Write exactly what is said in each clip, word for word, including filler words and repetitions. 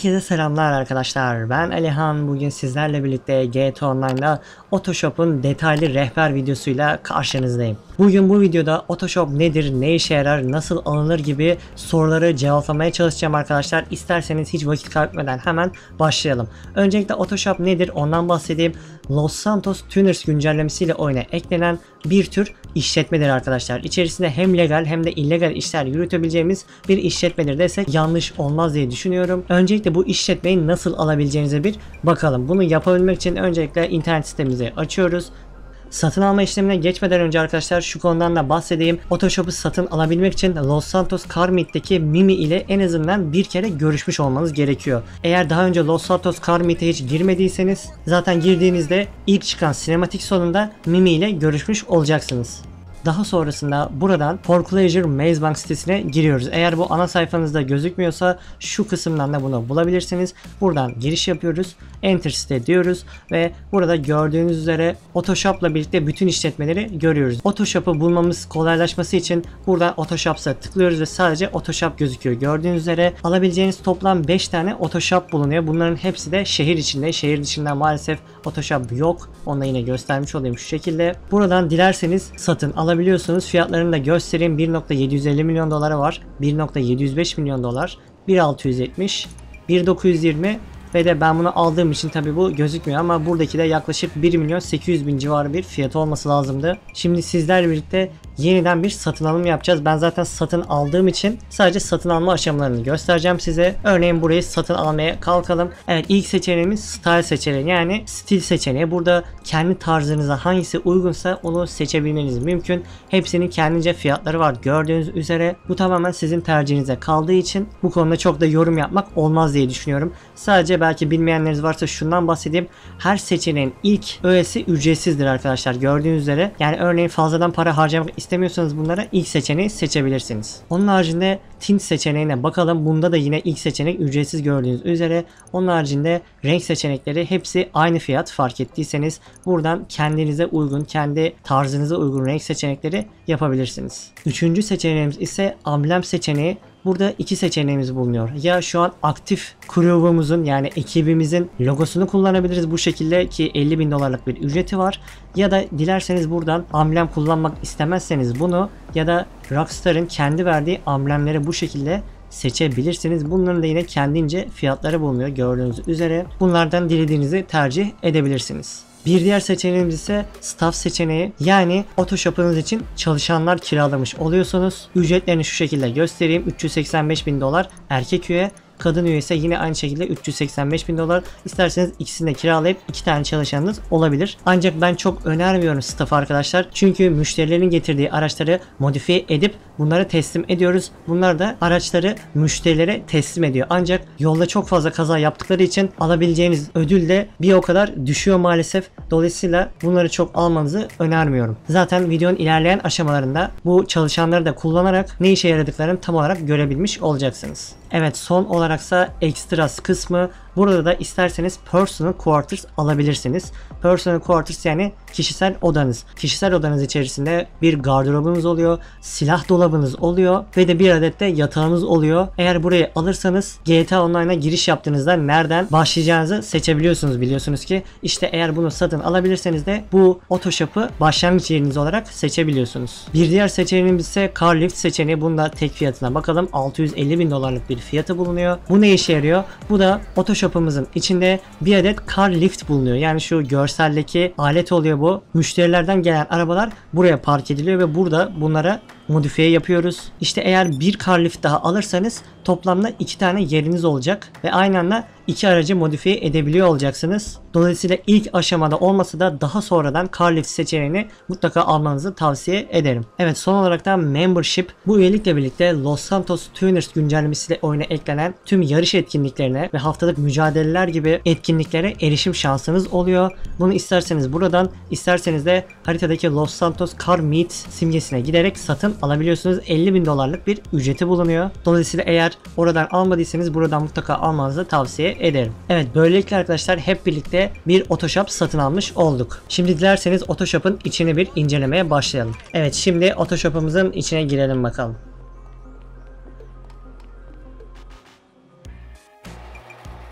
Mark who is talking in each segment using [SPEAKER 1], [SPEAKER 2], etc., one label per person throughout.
[SPEAKER 1] Herkese selamlar arkadaşlar. Ben Alihan. Bugün sizlerle birlikte G T A Online'da Otoshop'un detaylı rehber videosuyla karşınızdayım. Bugün bu videoda Otoshop nedir, ne işe yarar, nasıl alınır gibi soruları cevaplamaya çalışacağım arkadaşlar. İsterseniz hiç vakit kaybetmeden hemen başlayalım. Öncelikle Otoshop nedir ondan bahsedeyim. Los Santos Tuners güncellemesiyle oyuna eklenen bir tür işletmedir arkadaşlar. İçerisinde hem legal hem de illegal işler yürütebileceğimiz bir işletmedir desek yanlış olmaz diye düşünüyorum. Öncelikle bu işletmeyi nasıl alabileceğinize bir bakalım. Bunu yapabilmek için öncelikle internet sitemizi açıyoruz. Satın alma işlemine geçmeden önce arkadaşlar şu konudan da bahsedeyim. Otoshop'u satın alabilmek için Los Santos Car Meet'teki Mimi ile en azından bir kere görüşmüş olmanız gerekiyor. Eğer daha önce Los Santos Car Meet'e hiç girmediyseniz zaten girdiğinizde ilk çıkan sinematik sonunda Mimi ile görüşmüş olacaksınız. Daha sonrasında buradan Foreclosure Maze Bank sitesine giriyoruz. Eğer bu ana sayfanızda gözükmüyorsa şu kısımdan da bunu bulabilirsiniz. Buradan giriş yapıyoruz. Enter site diyoruz ve burada gördüğünüz üzere Otoshop'la birlikte bütün işletmeleri görüyoruz. Otoshop'u bulmamız kolaylaşması için buradan Otoshop'a tıklıyoruz ve sadece Otoshop gözüküyor. Gördüğünüz üzere alabileceğiniz toplam beş tane Otoshop bulunuyor. Bunların hepsi de şehir içinde. Şehir dışında maalesef Otoshop yok. Onu da yine göstermiş olayım şu şekilde. Buradan dilerseniz satın alabilirsiniz. Biliyorsunuz fiyatlarını da göstereyim. bir nokta yedi yüz elli milyon dolara var. bir nokta yedi yüz beş milyon dolar. bir nokta altı yüz yetmiş. bir nokta dokuz yüz yirmi. Ve de ben bunu aldığım için tabi bu gözükmüyor ama buradaki de yaklaşık bir milyon sekiz yüz bin civarı bir fiyatı olması lazımdı. Şimdi sizlerle birlikte yeniden bir satın alım yapacağız. Ben zaten satın aldığım için sadece satın alma aşamalarını göstereceğim size. Örneğin burayı satın almaya kalkalım. Evet, ilk seçeneğimiz style seçeneği, yani stil seçeneği. Burada kendi tarzınıza hangisi uygunsa onu seçebilmeniz mümkün. Hepsinin kendince fiyatları var gördüğünüz üzere. Bu tamamen sizin tercihinize kaldığı için bu konuda çok da yorum yapmak olmaz diye düşünüyorum. Sadece belki bilmeyenleriniz varsa şundan bahsedeyim. Her seçeneğin ilk öğesi ücretsizdir arkadaşlar gördüğünüz üzere. Yani örneğin fazladan para harcamak istemiyorsanız bunlara ilk seçeneği seçebilirsiniz. Onun haricinde tint seçeneğine bakalım. Bunda da yine ilk seçenek ücretsiz gördüğünüz üzere. Onun haricinde renk seçenekleri hepsi aynı fiyat fark ettiyseniz. Buradan kendinize uygun, kendi tarzınıza uygun renk seçenekleri yapabilirsiniz. Üçüncü seçeneğimiz ise amblem seçeneği. Burada iki seçeneğimiz bulunuyor. Ya şu an aktif grubumuzun yani ekibimizin logosunu kullanabiliriz bu şekilde ki elli bin dolarlık bir ücreti var. Ya da dilerseniz buradan amblem kullanmak istemezseniz bunu ya da Rockstar'ın kendi verdiği amblemleri bu şekilde seçebilirsiniz. Bunların da yine kendince fiyatları bulunuyor gördüğünüz üzere. Bunlardan dilediğinizi tercih edebilirsiniz. Bir diğer seçeneğimiz ise staff seçeneği, yani Otoshop'unuz için çalışanlar kiralamış oluyorsunuz. Ücretlerini şu şekilde göstereyim. üç yüz seksen beş bin dolar erkek üye, kadın üye ise yine aynı şekilde üç yüz seksen beş bin dolar. İsterseniz ikisini de kiralayıp iki tane çalışanınız olabilir. Ancak ben çok önermiyorum staff arkadaşlar. Çünkü müşterilerin getirdiği araçları modifiye edip bunları teslim ediyoruz. Bunlar da araçları müşterilere teslim ediyor. Ancak yolda çok fazla kaza yaptıkları için alabileceğiniz ödül de bir o kadar düşüyor maalesef. Dolayısıyla bunları çok almanızı önermiyorum. Zaten videonun ilerleyen aşamalarında bu çalışanları da kullanarak ne işe yaradıklarını tam olarak görebilmiş olacaksınız. Evet, son olaraksa extras kısmı. Burada da isterseniz personal quarters alabilirsiniz. Personal quarters yani kişisel odanız. Kişisel odanız içerisinde bir gardırobunuz oluyor, silah dolabınız oluyor ve de bir adet de yatağınız oluyor. Eğer burayı alırsanız G T A Online'a giriş yaptığınızda nereden başlayacağınızı seçebiliyorsunuz biliyorsunuz ki. İşte eğer bunu satın alabilirseniz de bu Otoshop'u başlangıç yeriniz olarak seçebiliyorsunuz. Bir diğer seçeneğimiz ise car lift seçeneği. Bunda tek fiyatına bakalım. altı yüz elli bin dolarlık bir fiyatı bulunuyor. Bu ne işe yarıyor? Bu da Otoshop'umuzun içinde bir adet car lift bulunuyor. Yani şu görseldeki alet oluyor bu. Müşterilerden gelen arabalar buraya park ediliyor ve burada bunlara modifiye yapıyoruz. İşte eğer bir car lift daha alırsanız toplamda iki tane yeriniz olacak ve aynı anda iki aracı modifiye edebiliyor olacaksınız. Dolayısıyla ilk aşamada olmasa da daha sonradan car lift seçeneğini mutlaka almanızı tavsiye ederim. Evet, son olarak da membership. Bu üyelikle birlikte Los Santos Tuners güncellemesiyle oyuna eklenen tüm yarış etkinliklerine ve haftalık mücadeleler gibi etkinliklere erişim şansınız oluyor. Bunu isterseniz buradan, isterseniz de haritadaki Los Santos Car Meet simgesine giderek satın alabiliyorsunuz. elli bin dolarlık bir ücreti bulunuyor. Dolayısıyla eğer oradan almadıysanız buradan mutlaka almanızı tavsiye ederim. Evet, böylelikle arkadaşlar hep birlikte bir Otoshop satın almış olduk. Şimdi dilerseniz Otoshop'un içini bir incelemeye başlayalım. Evet, şimdi Otoshop'umuzun içine girelim bakalım.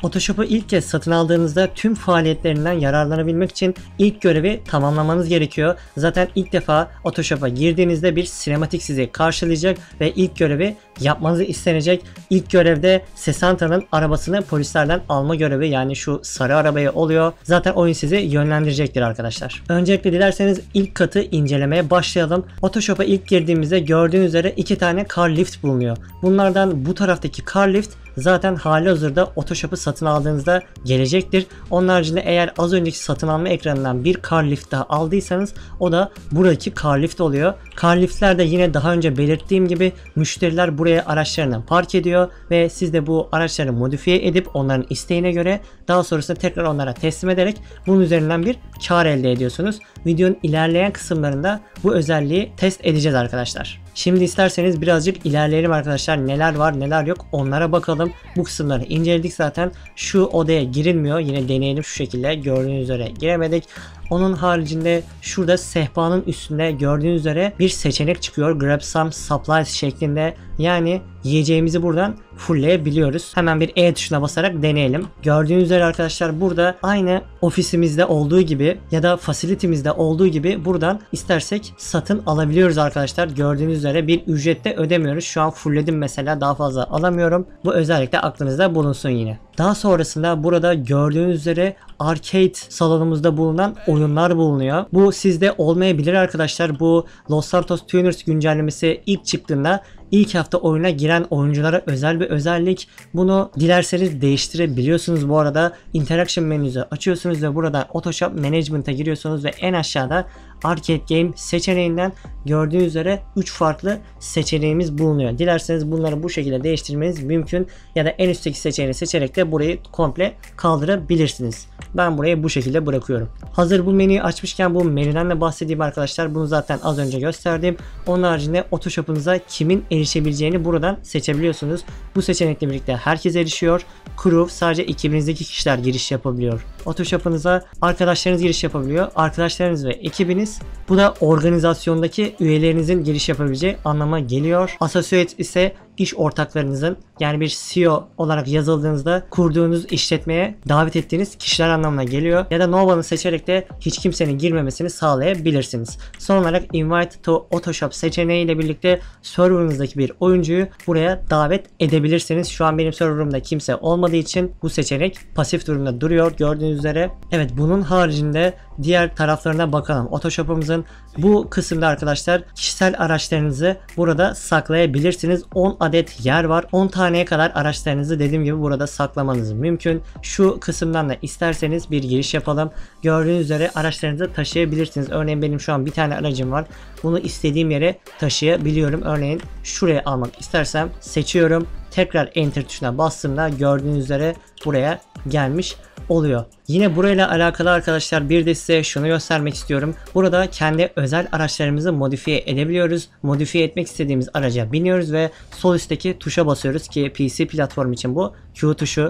[SPEAKER 1] Photoshop'u ilk kez satın aldığınızda tüm faaliyetlerinden yararlanabilmek için ilk görevi tamamlamanız gerekiyor. Zaten ilk defa Photoshop'a girdiğinizde bir sinematik sizi karşılayacak ve ilk görevi yapmanızı istenecek. İlk görevde Sesanta'nın arabasını polislerden alma görevi, yani şu sarı arabaya oluyor. Zaten oyun sizi yönlendirecektir arkadaşlar. Öncelikle dilerseniz ilk katı incelemeye başlayalım. Photoshop'a ilk girdiğimizde gördüğünüz üzere iki tane car lift bulunuyor. Bunlardan bu taraftaki car lift zaten halihazırda Photoshop'u satın aldığınızda gelecektir. Onun haricinde eğer az önceki satın alma ekranından bir car lift daha aldıysanız o da buradaki car lift oluyor. Car liftler de yine daha önce belirttiğim gibi müşteriler buraya araçlarını park ediyor ve siz de bu araçları modifiye edip onların isteğine göre daha sonrasında tekrar onlara teslim ederek bunun üzerinden bir kar elde ediyorsunuz. Videonun ilerleyen kısımlarında bu özelliği test edeceğiz arkadaşlar. Şimdi isterseniz birazcık ilerleyelim arkadaşlar. Neler var neler yok onlara bakalım. Bu kısımları inceledik zaten. Şu odaya girilmiyor. Yine deneyelim şu şekilde. Gördüğünüz üzere giremedik. Onun haricinde şurada sehpanın üstünde gördüğünüz üzere bir seçenek çıkıyor. Grab some supplies şeklinde. Yani yiyeceğimizi buradan fullleyebiliyoruz. Hemen bir E tuşuna basarak deneyelim. Gördüğünüz üzere arkadaşlar burada aynı ofisimizde olduğu gibi ya da facility'mizde olduğu gibi buradan istersek satın alabiliyoruz arkadaşlar. Gördüğünüz üzere bir ücret de ödemiyoruz. Şu an fullledim mesela, daha fazla alamıyorum. Bu özellikle aklınızda bulunsun yine. Daha sonrasında burada gördüğünüz üzere arcade salonumuzda bulunan oyunlar bulunuyor. Bu sizde olmayabilir arkadaşlar. Bu Los Santos Tuners güncellemesi ilk çıktığında ilk hafta oyuna giren oyunculara özel bir özellik. Bunu dilerseniz değiştirebiliyorsunuz. Bu arada interaction menüsü açıyorsunuz ve buradan Photoshop Management'a giriyorsunuz ve en aşağıda Arcade Game seçeneğinden gördüğünüz üzere üç farklı seçeneğimiz bulunuyor. Dilerseniz bunları bu şekilde değiştirmeniz mümkün ya da en üstteki seçeneği seçerek de burayı komple kaldırabilirsiniz. Ben burayı bu şekilde bırakıyorum. Hazır bu menüyü açmışken bu menüden de bahsedeyim arkadaşlar. Bunu zaten az önce gösterdim. Onun haricinde Photoshop'unuza kimin erişebileceğini buradan seçebiliyorsunuz. Bu seçenekle birlikte herkes erişiyor. Crew sadece ekibinizdeki kişiler giriş yapabiliyor. Photoshop'unuza arkadaşlarınız giriş yapabiliyor. Arkadaşlarınız ve ekibiniz, bu da organizasyondaki üyelerinizin giriş yapabileceği anlama geliyor. Associate ise iş ortaklarınızın, yani bir C E O olarak yazıldığınızda kurduğunuz işletmeye davet ettiğiniz kişiler anlamına geliyor. Ya da no one'ı seçerek de hiç kimsenin girmemesini sağlayabilirsiniz. Son olarak Invite to Photoshop seçeneği ile birlikte serverınızdaki bir oyuncuyu buraya davet edebilirsiniz. Şu an benim serverımda kimse olmadığı için bu seçenek pasif durumda duruyor gördüğünüz üzere. Evet, bunun haricinde diğer taraflarına bakalım. Photoshop'umuzun bu kısımda arkadaşlar kişisel araçlarınızı burada saklayabilirsiniz. on adet yer var. on taneye kadar araçlarınızı dediğim gibi burada saklamanız mümkün. Şu kısımdan da isterseniz bir giriş yapalım. Gördüğünüz üzere araçlarınızı taşıyabilirsiniz. Örneğin benim şu an bir tane aracım var. Bunu istediğim yere taşıyabiliyorum. Örneğin şuraya almak istersem seçiyorum. Tekrar enter tuşuna bastığımda gördüğünüz üzere buraya gelmiş oluyor. Yine burayla alakalı arkadaşlar bir de size şunu göstermek istiyorum. Burada kendi özel araçlarımızı modifiye edebiliyoruz. Modifiye etmek istediğimiz araca biniyoruz ve sol üstteki tuşa basıyoruz ki P C platform için bu Q tuşu.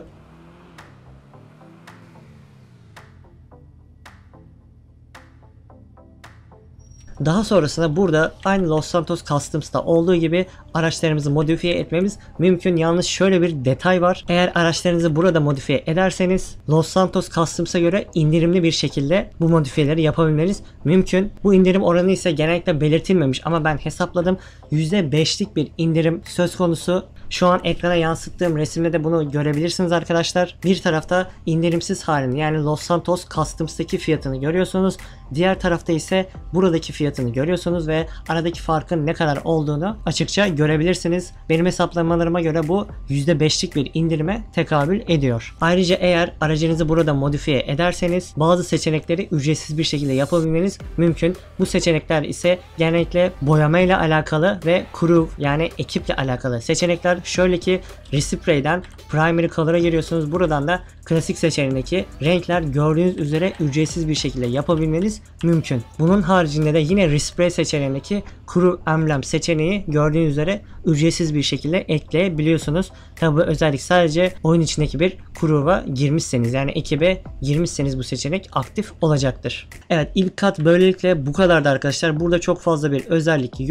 [SPEAKER 1] Daha sonrasında burada aynı Los Santos Customs'ta olduğu gibi araçlarımızı modifiye etmemiz mümkün. Yalnız şöyle bir detay var. Eğer araçlarınızı burada modifiye ederseniz Los Santos Customs'a göre indirimli bir şekilde bu modifiyeleri yapabilmeniz mümkün. Bu indirim oranı ise genellikle belirtilmemiş ama ben hesapladım. yüzde beşlik bir indirim söz konusu. Şu an ekrana yansıttığım resimde de bunu görebilirsiniz arkadaşlar. Bir tarafta indirimsiz halini, yani Los Santos Customs'taki fiyatını görüyorsunuz. Diğer tarafta ise buradaki fiyatını görüyorsunuz ve aradaki farkın ne kadar olduğunu açıkça görebilirsiniz. Benim hesaplamalarıma göre bu yüzde beşlik bir indirime tekabül ediyor. Ayrıca eğer aracınızı burada modifiye ederseniz bazı seçenekleri ücretsiz bir şekilde yapabilmeniz mümkün. Bu seçenekler ise genellikle boyamayla alakalı ve crew, yani ekiple alakalı seçenekler. Şöyle ki Respray'den Primary Color'a giriyorsunuz. Buradan da klasik seçeneğindeki renkler gördüğünüz üzere ücretsiz bir şekilde yapabilmeniz mümkün. Bunun haricinde de yine Respray seçeneğindeki Crew Emblem seçeneği gördüğünüz üzere ücretsiz bir şekilde ekleyebiliyorsunuz. Tabi bu özellik sadece oyun içindeki bir crew'a girmişseniz, yani ekibe girmişseniz bu seçenek aktif olacaktır. Evet, ilk kat böylelikle bu kadardı arkadaşlar. Burada çok fazla bir özellik yok.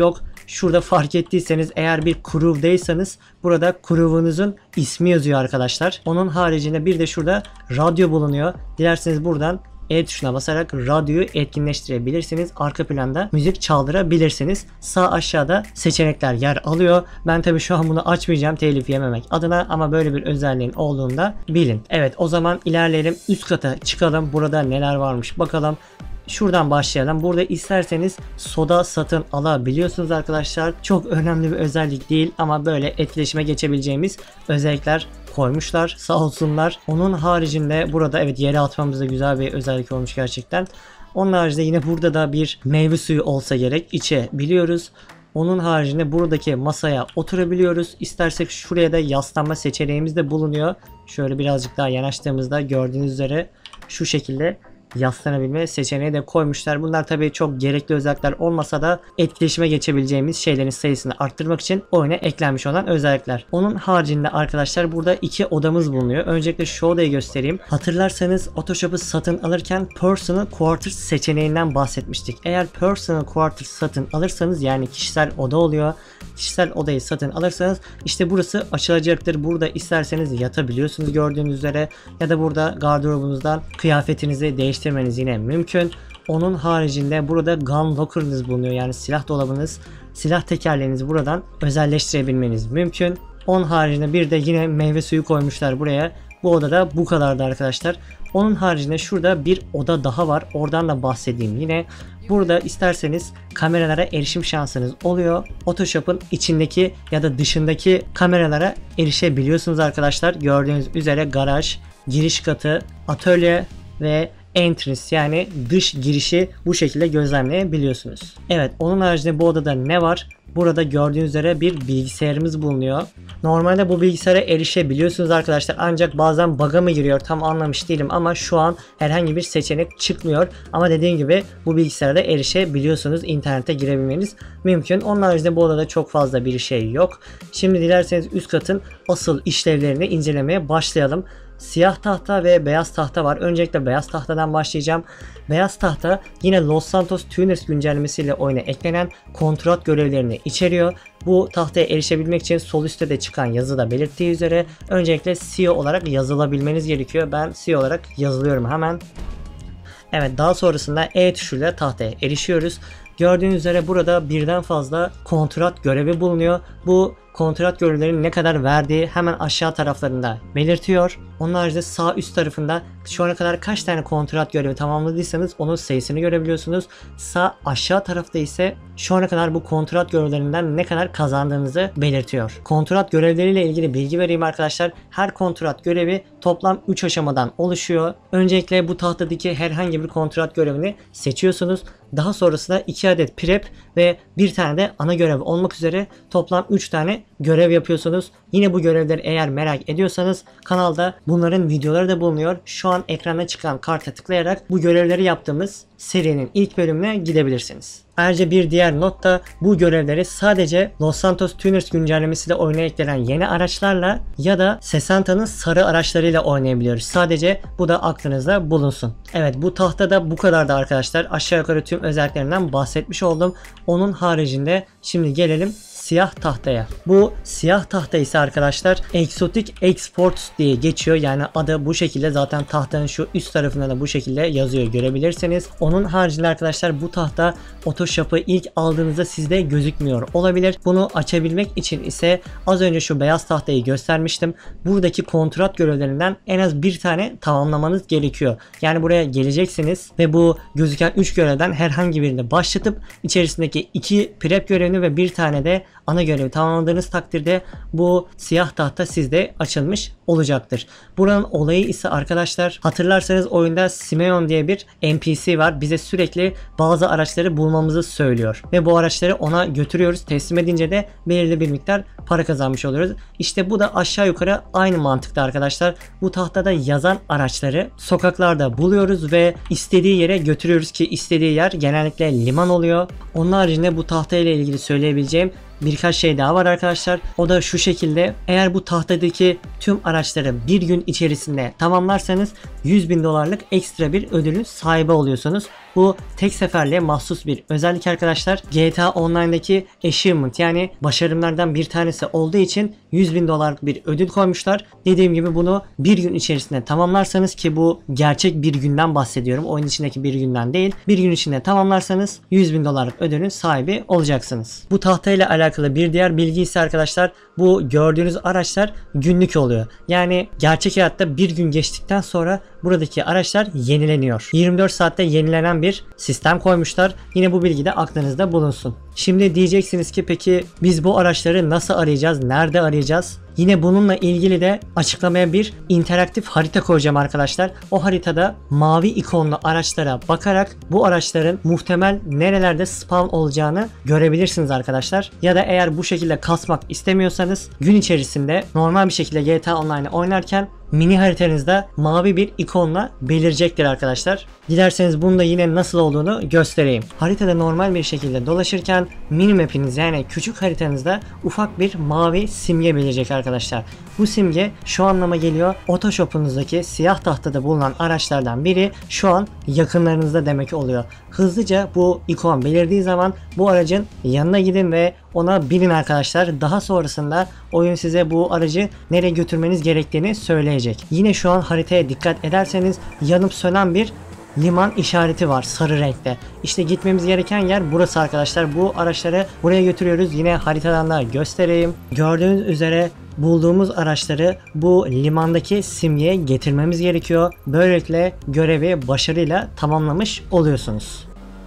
[SPEAKER 1] şurada fark ettiyseniz eğer bir crew'daysanız burada crew'unuzun ismi yazıyor arkadaşlar. Onun haricinde bir de şurada radyo bulunuyor. Dilerseniz buradan E tuşuna basarak radyoyu etkinleştirebilirsiniz. Arka planda müzik çaldırabilirsiniz. Sağ aşağıda seçenekler yer alıyor. Ben tabi şu an bunu açmayacağım telif yememek adına ama böyle bir özelliğin olduğunda bilin. Evet, o zaman ilerleyelim. Üst kata çıkalım. Burada neler varmış bakalım. Şuradan başlayalım. Burada isterseniz soda satın alabiliyorsunuz arkadaşlar. Çok önemli bir özellik değil ama böyle etkileşime geçebileceğimiz özellikler koymuşlar. Sağ olsunlar. Onun haricinde burada evet yere atmamız da güzel bir özellik olmuş gerçekten. Onun haricinde yine burada da bir meyve suyu olsa gerek içebiliyoruz. Onun haricinde buradaki masaya oturabiliyoruz. İstersek şuraya da yaslanma seçeneğimiz de bulunuyor. Şöyle birazcık daha yanaştığımızda gördüğünüz üzere şu şekilde yaslanabilme seçeneği de koymuşlar. Bunlar tabii çok gerekli özellikler olmasa da etkileşime geçebileceğimiz şeylerin sayısını arttırmak için oyuna eklenmiş olan özellikler. Onun haricinde arkadaşlar burada iki odamız bulunuyor. Öncelikle şu odayı göstereyim. Hatırlarsanız Otoshop'u satın alırken Personal Quarters seçeneğinden bahsetmiştik. Eğer Personal Quarters satın alırsanız yani kişisel oda oluyor. Kişisel odayı satın alırsanız işte burası açılacaktır. Burada isterseniz yatabiliyorsunuz gördüğünüz üzere ya da burada gardırobunuzdan kıyafetinizi değiştirebilirsiniz. Yine mümkün. Onun haricinde burada gun locker'ınız bulunuyor. Yani silah dolabınız, silah tekerleğinizi buradan özelleştirebilmeniz mümkün. Onun haricinde bir de yine meyve suyu koymuşlar buraya. Bu odada bu kadardı arkadaşlar. Onun haricinde şurada bir oda daha var. Oradan da bahsedeyim yine. Burada isterseniz kameralara erişim şansınız oluyor. Otoshop'un içindeki ya da dışındaki kameralara erişebiliyorsunuz arkadaşlar. Gördüğünüz üzere garaj, giriş katı, atölye ve entrance yani dış girişi bu şekilde gözlemleyebiliyorsunuz. Evet, onun haricinde bu odada ne var? Burada gördüğünüz üzere bir bilgisayarımız bulunuyor. Normalde bu bilgisayara erişebiliyorsunuz arkadaşlar ancak bazen bug'a mı giriyor tam anlamış değilim ama şu an herhangi bir seçenek çıkmıyor. Ama dediğim gibi bu bilgisayarda erişebiliyorsunuz, internete girebilmeniz mümkün. Onun haricinde bu odada çok fazla bir şey yok. Şimdi dilerseniz üst katın asıl işlevlerini incelemeye başlayalım. Siyah tahta ve beyaz tahta var. Öncelikle beyaz tahtadan başlayacağım. Beyaz tahta yine Los Santos Tuners güncellemesiyle oyuna eklenen kontrat görevlerini içeriyor. Bu tahtaya erişebilmek için sol üstte de çıkan yazıda belirttiği üzere öncelikle C E O olarak yazılabilmeniz gerekiyor. Ben C E O olarak yazılıyorum hemen. Evet, daha sonrasında E tuşuyla tahtaya erişiyoruz. Gördüğünüz üzere burada birden fazla kontrat görevi bulunuyor. Bu kontrat görevlerinin ne kadar verdiği hemen aşağı taraflarında belirtiyor. Onun haricinde sağ üst tarafında şu ana kadar kaç tane kontrat görevi tamamladıysanız onun sayısını görebiliyorsunuz. Sağ aşağı tarafta ise şu ana kadar bu kontrat görevlerinden ne kadar kazandığınızı belirtiyor. Kontrat görevleriyle ilgili bilgi vereyim arkadaşlar. Her kontrat görevi toplam üç aşamadan oluşuyor. Öncelikle bu tahtadaki herhangi bir kontrat görevini seçiyorsunuz. Daha sonrasında iki adet prep ve bir tane de ana görev olmak üzere toplam üç tane görev yapıyorsunuz. Yine bu görevleri eğer merak ediyorsanız kanalda bunların videoları da bulunuyor. Şu an ekranda çıkan karta tıklayarak bu görevleri yaptığımız serinin ilk bölümüne gidebilirsiniz. Ayrıca bir diğer not da bu görevleri sadece Los Santos Tuners güncellemesiyle oyuna eklenen yeni araçlarla ya da Sesanta'nın sarı araçlarıyla oynayabiliyoruz. Sadece bu da aklınızda bulunsun. Evet, bu tahtada bu kadardı arkadaşlar. Aşağı yukarı tüm özelliklerinden bahsetmiş oldum. Onun haricinde şimdi gelelim siyah tahtaya. Bu siyah tahta ise arkadaşlar Exotic Exports diye geçiyor. Yani adı bu şekilde, zaten tahtanın şu üst tarafında da bu şekilde yazıyor, görebilirsiniz. Onun haricinde arkadaşlar bu tahta Otoshop'u ilk aldığınızda sizde gözükmüyor olabilir. Bunu açabilmek için ise az önce şu beyaz tahtayı göstermiştim. Buradaki kontrat görevlerinden en az bir tane tamamlamanız gerekiyor. Yani buraya geleceksiniz ve bu gözüken üç görevden herhangi birini başlatıp içerisindeki iki prep görevini ve bir tane de ana görevi tamamladığınız takdirde bu siyah tahta sizde açılmış olacaktır. Buranın olayı ise arkadaşlar, hatırlarsanız oyunda Simeon diye bir N P C var. Bize sürekli bazı araçları bulmamızı söylüyor ve bu araçları ona götürüyoruz. Teslim edince de belirli bir miktar para kazanmış oluyoruz. İşte bu da aşağı yukarı aynı mantıkta arkadaşlar. Bu tahtada yazan araçları sokaklarda buluyoruz ve istediği yere götürüyoruz ki istediği yer genellikle liman oluyor. Onun haricinde bu tahta ile ilgili söyleyebileceğim birkaç şey daha var arkadaşlar. O da şu şekilde: eğer bu tahtadaki tüm araçları bir gün içerisinde tamamlarsanız yüz bin dolarlık ekstra bir ödülün sahibi oluyorsunuz. Bu tek seferliğe mahsus bir özellik arkadaşlar. G T A Online'daki achievement yani başarımlardan bir tanesi olduğu için yüz bin dolarlık bir ödül koymuşlar. Dediğim gibi bunu bir gün içerisinde tamamlarsanız, ki bu gerçek bir günden bahsediyorum, oyun içindeki bir günden değil, bir gün içinde tamamlarsanız yüz bin dolarlık ödülün sahibi olacaksınız. Bu tahtayla alakalı bir diğer bilgi ise arkadaşlar, bu gördüğünüz araçlar günlük oluyor. Yani gerçek hayatta bir gün geçtikten sonra buradaki araçlar yenileniyor. yirmi dört saatte yenilenen bir sistem koymuşlar. Yine bu bilgi de aklınızda bulunsun. Şimdi diyeceksiniz ki peki biz bu araçları nasıl arayacağız? Nerede arayacağız? Yine bununla ilgili de açıklamaya bir interaktif harita koyacağım arkadaşlar. O haritada mavi ikonlu araçlara bakarak bu araçların muhtemel nerelerde spawn olacağını görebilirsiniz arkadaşlar. Ya da eğer bu şekilde kasmak istemiyorsanız gün içerisinde normal bir şekilde G T A Online oynarken mini haritanızda mavi bir ikonla belirecektir arkadaşlar. Dilerseniz bunu da yine nasıl olduğunu göstereyim. Haritada normal bir şekilde dolaşırken mini map'iniz yani küçük haritanızda ufak bir mavi simge belirecek arkadaşlar. Bu simge şu anlama geliyor: Otoshop'unuzdaki siyah tahtada bulunan araçlardan biri şu an yakınlarınızda demek oluyor. Hızlıca bu ikon belirdiği zaman bu aracın yanına gidin ve ona binin arkadaşlar. Daha sonrasında oyun size bu aracı nereye götürmeniz gerektiğini söyleyecek. Yine şu an haritaya dikkat ederseniz yanıp sönen bir liman işareti var sarı renkte. İşte gitmemiz gereken yer burası arkadaşlar. Bu araçları buraya götürüyoruz. Yine haritadan da göstereyim. Gördüğünüz üzere bulduğumuz araçları bu limandaki simgeye getirmemiz gerekiyor. Böylelikle görevi başarıyla tamamlamış oluyorsunuz.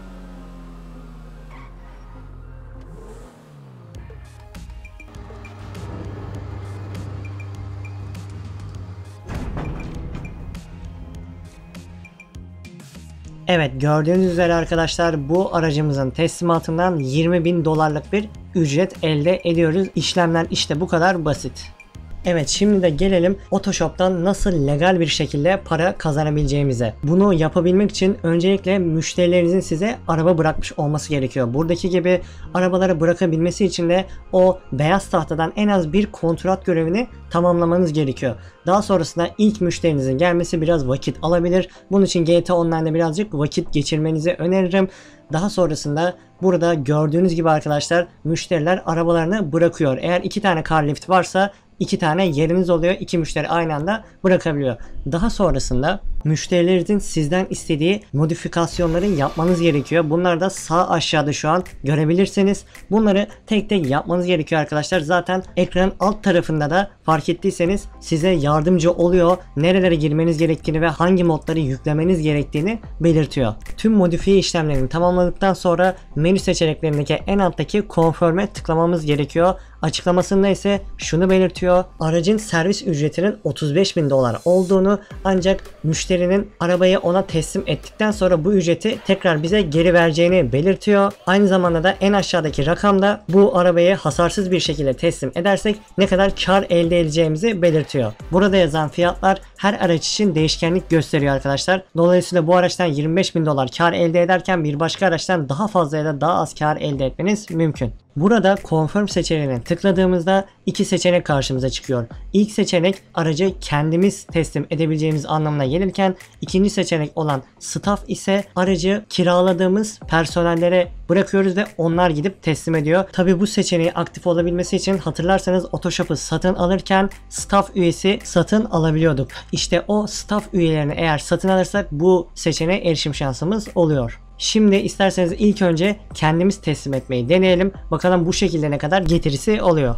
[SPEAKER 1] Evet, gördüğünüz üzere arkadaşlar bu aracımızın teslimatından yirmi bin dolarlık bir ücret elde ediyoruz. İşlemler işte bu kadar basit. Evet, şimdi de gelelim Otoshop'tan nasıl legal bir şekilde para kazanabileceğimize. Bunu yapabilmek için öncelikle müşterilerinizin size araba bırakmış olması gerekiyor. Buradaki gibi arabaları bırakabilmesi için de o beyaz tahtadan en az bir kontrat görevini tamamlamanız gerekiyor. Daha sonrasında ilk müşterinizin gelmesi biraz vakit alabilir. Bunun için G T A Online'da birazcık vakit geçirmenizi öneririm. Daha sonrasında burada gördüğünüz gibi arkadaşlar müşteriler arabalarını bırakıyor. Eğer iki tane car lift varsa iki tane yeriniz oluyor. İki müşteri aynı anda bırakabiliyor. Daha sonrasında müşterilerinizin sizden istediği modifikasyonları yapmanız gerekiyor. Bunlar da sağ aşağıda şu an görebilirsiniz. Bunları tek tek yapmanız gerekiyor arkadaşlar. Zaten ekranın alt tarafında da fark ettiyseniz size yardımcı oluyor. Nerelere girmeniz gerektiğini ve hangi modları yüklemeniz gerektiğini belirtiyor. Tüm modifiye işlemlerini tamamladıktan sonra menü seçeneklerindeki en alttaki Confirm'e tıklamamız gerekiyor. Açıklamasında ise şunu belirtiyor: aracın servis ücretinin otuz beş bin dolar olduğunu, ancak müşterinin arabayı ona teslim ettikten sonra bu ücreti tekrar bize geri vereceğini belirtiyor. Aynı zamanda da en aşağıdaki rakamda bu arabayı hasarsız bir şekilde teslim edersek ne kadar kar elde edeceğimizi belirtiyor. Burada yazan fiyatlar her araç için değişkenlik gösteriyor arkadaşlar. Dolayısıyla bu araçtan yirmi beş bin dolar kar elde ederken bir başka araçtan daha fazla ya da daha az kar elde etmeniz mümkün. Burada Confirm seçeneğine tıkladığımızda iki seçenek karşımıza çıkıyor. İlk seçenek aracı kendimiz teslim edebileceğimiz anlamına gelirken ikinci seçenek olan Staff ise aracı kiraladığımız personellere bırakıyoruz ve onlar gidip teslim ediyor. Tabi bu seçeneği aktif olabilmesi için hatırlarsanız Otoshop'u satın alırken Staff üyesi satın alabiliyorduk. İşte o Staff üyelerini eğer satın alırsak bu seçeneğe erişim şansımız oluyor. Şimdi isterseniz ilk önce kendimiz teslim etmeyi deneyelim. Bakalım bu şekilde ne kadar getirisi oluyor.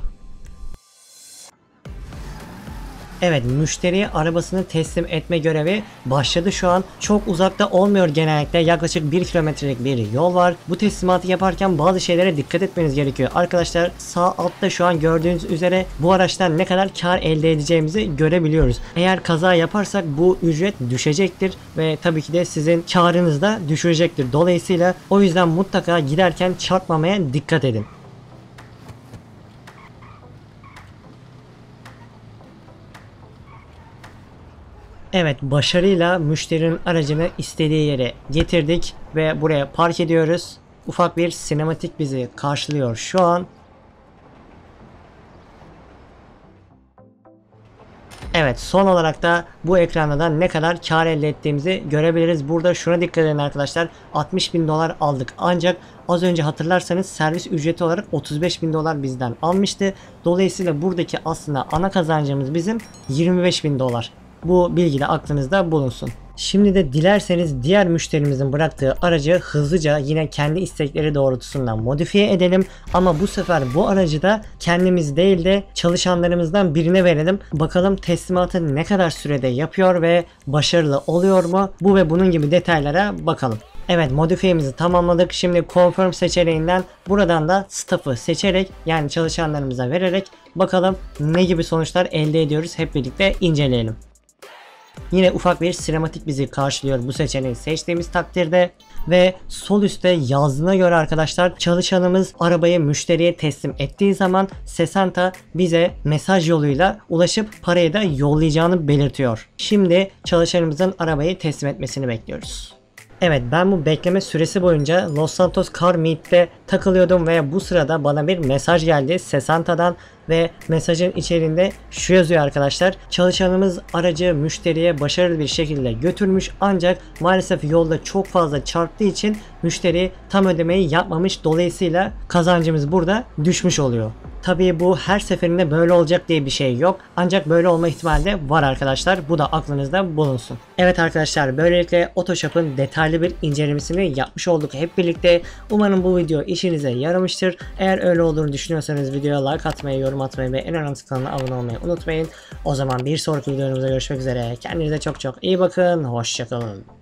[SPEAKER 1] Evet, müşteriye arabasını teslim etme görevi başladı şu an. Çok uzakta olmuyor genellikle. Yaklaşık bir kilometrelik bir yol var. Bu teslimatı yaparken bazı şeylere dikkat etmeniz gerekiyor. Arkadaşlar sağ altta şu an gördüğünüz üzere bu araçtan ne kadar kar elde edeceğimizi görebiliyoruz. Eğer kaza yaparsak bu ücret düşecektir ve tabii ki de sizin karınız da düşecektir. Dolayısıyla o yüzden mutlaka giderken çarpmamaya dikkat edin. Evet, başarıyla müşterinin aracını istediği yere getirdik ve buraya park ediyoruz. Ufak bir sinematik bizi karşılıyor şu an. Evet, son olarak da bu ekranda da ne kadar kar elde ettiğimizi görebiliriz. Burada şuna dikkat edin arkadaşlar, altmış bin dolar aldık ancak az önce hatırlarsanız servis ücreti olarak otuz beş bin dolar bizden almıştı. Dolayısıyla buradaki aslında ana kazancımız bizim yirmi beş bin dolar. Bu bilgi de aklınızda bulunsun. Şimdi de dilerseniz diğer müşterimizin bıraktığı aracı hızlıca yine kendi istekleri doğrultusunda modifiye edelim. Ama bu sefer bu aracı da kendimiz değil de çalışanlarımızdan birine verelim. Bakalım teslimatı ne kadar sürede yapıyor ve başarılı oluyor mu? Bu ve bunun gibi detaylara bakalım. Evet, modifiyemizi tamamladık. Şimdi confirm seçeneğinden buradan da staff'ı seçerek, yani çalışanlarımıza vererek bakalım ne gibi sonuçlar elde ediyoruz, hep birlikte inceleyelim. Yine ufak bir sinematik bizi karşılıyor bu seçeneği seçtiğimiz takdirde ve sol üstte yazdığına göre arkadaşlar, çalışanımız arabayı müşteriye teslim ettiği zaman Sesanta bize mesaj yoluyla ulaşıp parayı da yollayacağını belirtiyor. Şimdi çalışanımızın arabayı teslim etmesini bekliyoruz. Evet, ben bu bekleme süresi boyunca Los Santos Car Meet'te takılıyordum ve bu sırada bana bir mesaj geldi Sesanta'dan ve mesajın içeriğinde şu yazıyor arkadaşlar: çalışanımız aracı müşteriye başarılı bir şekilde götürmüş ancak maalesef yolda çok fazla çarptığı için müşteri tam ödemeyi yapmamış, dolayısıyla kazancımız burada düşmüş oluyor. Tabii bu her seferinde böyle olacak diye bir şey yok. Ancak böyle olma ihtimali de var arkadaşlar. Bu da aklınızda bulunsun. Evet arkadaşlar, böylelikle Otoshop'un detaylı bir incelemesini yapmış olduk hep birlikte. Umarım bu video işinize yaramıştır. Eğer öyle olduğunu düşünüyorsanız videoya like atmayı, yorum atmayı ve en önemli kanalına abone olmayı unutmayın. O zaman bir sonraki videomuzda görüşmek üzere. Kendinize çok çok iyi bakın. Hoşçakalın.